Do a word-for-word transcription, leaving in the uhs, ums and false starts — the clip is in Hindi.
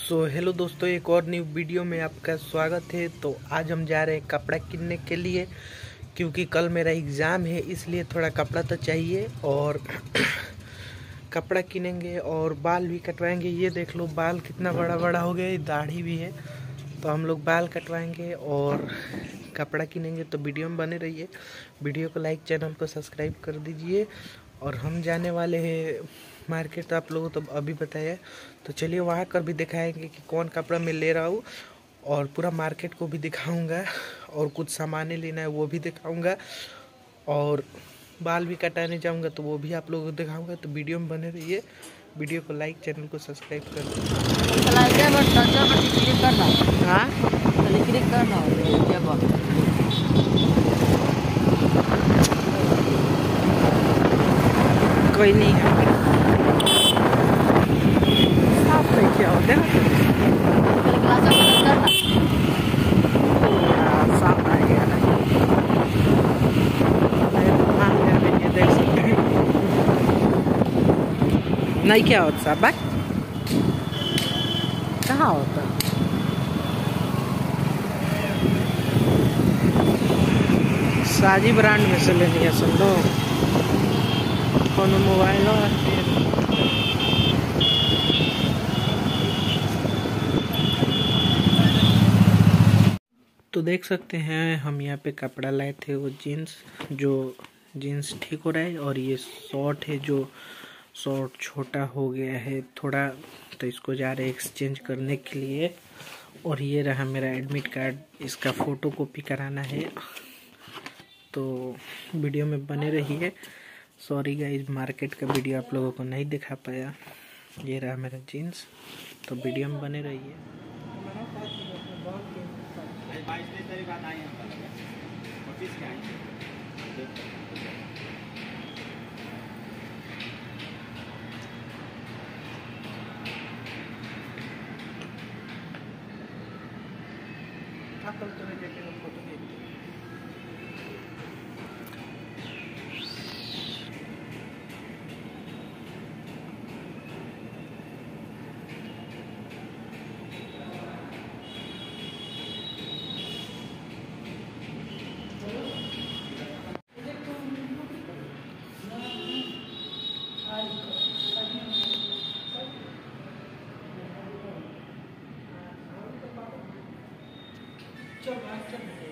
सो हेलो दोस्तों, एक और न्यू वीडियो में आपका स्वागत है। तो आज हम जा रहे हैं कपड़ा किनने के लिए, क्योंकि कल मेरा एग्ज़ाम है, इसलिए थोड़ा कपड़ा तो चाहिए। और कपड़ा किनेंगे और बाल भी कटवाएंगे। ये देख लो बाल कितना बड़ा बड़ा हो गया, दाढ़ी भी है। तो हम लोग बाल कटवाएंगे और कपड़ा किनेंगे। तो वीडियो में बने रहिए। वीडियो को लाइक, चैनल को सब्सक्राइब कर दीजिए। और हम जाने वाले हैं मार्केट, तो आप लोगों को तो अभी बताया। तो चलिए वहाँ कर भी दिखाएंगे कि कौन कपड़ा मैं ले रहा हूँ, और पूरा मार्केट को भी दिखाऊंगा, और कुछ सामान लेना है वो भी दिखाऊंगा, और बाल भी कटाने जाऊंगा तो वो भी आप लोगों को दिखाऊंगा। तो वीडियो में बने रहिए। वीडियो को लाइक, चैनल को सब्सक्राइब कर दीजिए। हाँ कोई नहीं है, साफ नहीं किया होता है, साफ आ गया ना। ये देख सकते हैं, नहीं क्या होता साहब, बात कहाँ होता। साजी ब्रांड में से लेनी है सुन लो, कौन मोबाइल हो। तो देख सकते हैं हम यहाँ पे कपड़ा लाए थे, वो जीन्स, जो जीन्स ठीक हो रहा है। और ये शॉर्ट है, जो शॉर्ट छोटा हो गया है थोड़ा, तो इसको जा रहे हैं एक्सचेंज करने के लिए। और ये रहा मेरा एडमिट कार्ड, इसका फ़ोटो कॉपी कराना है। तो वीडियो में बने रहिए। सॉरी गाइस, मार्केट का वीडियो आप लोगों को नहीं दिखा पाया। ये रहा मेरा जीन्स, तो वीडियो में बने रहिए। चल चल